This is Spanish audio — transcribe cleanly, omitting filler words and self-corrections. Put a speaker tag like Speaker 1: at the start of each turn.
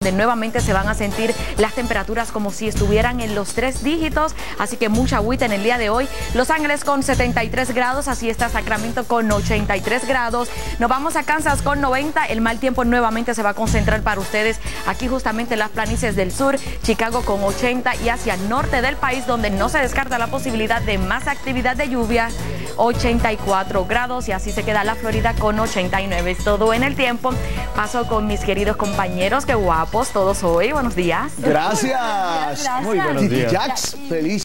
Speaker 1: nuevamente se van a sentir las temperaturas como si estuvieran en los 3 dígitos, así que mucha agüita en el día de hoy. Los Ángeles con 73 grados, así está Sacramento con 83 grados. Nos vamos a Kansas con 90. El mal tiempo nuevamente se va a concentrar para ustedes aquí justamente en las planicies del sur. Chicago con 80 y hacia el norte del país, donde no se descarta la posibilidad de más actividad de lluvia, 84 grados, y así se queda la Florida con 89. Es todo en el tiempo. Paso con mis queridos compañeros, qué guapos todos hoy. Buenos días.
Speaker 2: Gracias.
Speaker 3: Muy buenos días.
Speaker 2: Jax, feliz.